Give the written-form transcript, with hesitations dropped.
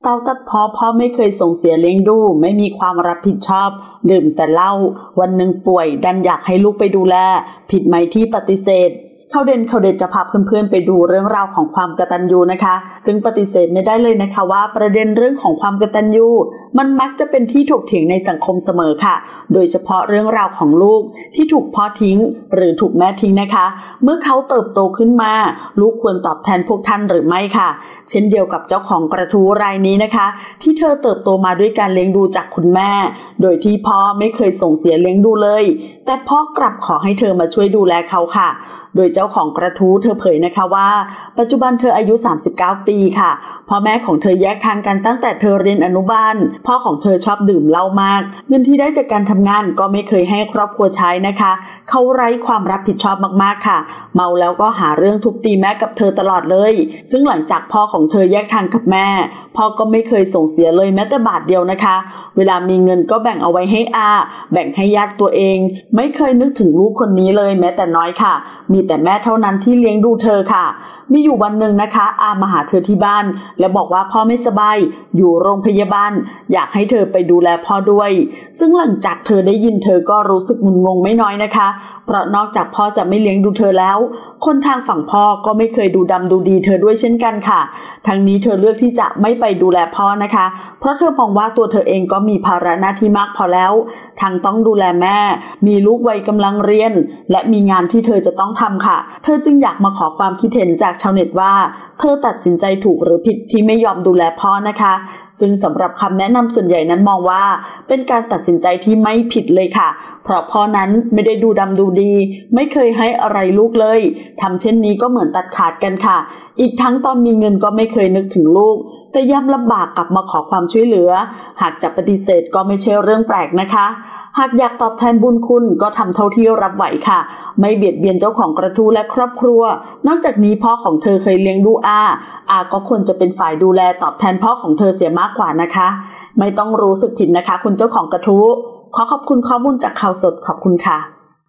เศร้าตัดพ้อพ่อไม่เคยส่งเสียเลี้ยงดูไม่มีความรับผิดชอบดื่มแต่เหล้าวันหนึ่งป่วยดันอยากให้ลูกไปดูแลผิดไหมที่ปฏิเสธเขาเด็ดจะพาเพื่อนๆไปดูเรื่องราวของความกตัญญูนะคะซึ่งปฏิเสธไม่ได้เลยนะคะว่าประเด็นเรื่องของความกตัญญูมันมักจะเป็นที่ถกเถียงในสังคมเสมอค่ะโดยเฉพาะเรื่องราวของลูกที่ถูกพ่อทิ้งหรือถูกแม่ทิ้งนะคะเมื่อเขาเติบโตขึ้นมาลูกควรตอบแทนพวกท่านหรือไม่ค่ะเช่นเดียวกับเจ้าของกระทู้รายนี้นะคะที่เธอเติบโตมาด้วยการเลี้ยงดูจากคุณแม่โดยที่พ่อไม่เคยส่งเสียเลี้ยงดูเลยแต่พ่อกลับขอให้เธอมาช่วยดูแลเขาค่ะโดยเจ้าของกระทู้เธอเผยนะคะว่าปัจจุบันเธออายุ39ปีค่ะพ่อแม่ของเธอแยกทางกันตั้งแต่เธอเรียนอนุบาลพ่อของเธอชอบดื่มเหล้ามากเงินที่ได้จากการทำงานก็ไม่เคยให้ครอบครัวใช้นะคะเขาไร้ความรับผิดชอบมากๆค่ะเมาแล้วก็หาเรื่องทุบตีแม่กับเธอตลอดเลยซึ่งหลังจากพ่อของเธอแยกทางกับแม่พ่อก็ไม่เคยส่งเสียเลยแม้แต่บาทเดียวนะคะเวลามีเงินก็แบ่งเอาไว้ให้แบ่งให้ญาติตัวเองไม่เคยนึกถึงลูกคนนี้เลยแม้แต่น้อยค่ะมีแต่แม่เท่านั้นที่เลี้ยงดูเธอค่ะมีอยู่วันหนึ่งนะคะมาหาเธอที่บ้านและบอกว่าพ่อไม่สบายอยู่โรงพยาบาลอยากให้เธอไปดูแลพ่อด้วยซึ่งหลังจากเธอได้ยินเธอก็รู้สึกงุนงงไม่น้อยนะคะเพราะนอกจากพ่อจะไม่เลี้ยงดูเธอแล้วคนทางฝั่งพ่อก็ไม่เคยดูดำดูดีเธอด้วยเช่นกันค่ะทั้งนี้เธอเลือกที่จะไม่ไปดูแลพ่อนะคะเพราะเธอมองว่าตัวเธอเองก็มีภาระหน้าที่มากพอแล้วทั้งต้องดูแลแม่มีลูกวัยกำลังเรียนและมีงานที่เธอจะต้องทำค่ะเธอจึงอยากมาขอความคิดเห็นจากชาวเน็ตว่าเธอตัดสินใจถูกหรือผิดที่ไม่ยอมดูแลพ่อนะคะซึ่งสำหรับคำแนะนำส่วนใหญ่นั้นมองว่าเป็นการตัดสินใจที่ไม่ผิดเลยค่ะเพราะพ่อนั้นไม่ได้ดูดำดูดีไม่เคยให้อะไรลูกเลยทำเช่นนี้ก็เหมือนตัดขาดกันค่ะอีกทั้งตอนมีเงินก็ไม่เคยนึกถึงลูกแต่ย่ำลำบากกลับมาขอความช่วยเหลือหากจะปฏิเสธก็ไม่ใช่เรื่องแปลกนะคะหากอยากตอบแทนบุญคุณก็ทำเท่าที่รับไหวค่ะไม่เบียดเบียนเจ้าของกระทู้และครอบครัวนอกจากนี้พ่อของเธอเคยเลี้ยงดูก็ควรจะเป็นฝ่ายดูแลตอบแทนพ่อของเธอเสียมากกว่านะคะไม่ต้องรู้สึกผิดนะคะคุณเจ้าของกระทู้ขอขอบคุณข้อมูลจากข่าวสดขอบคุณค่ะ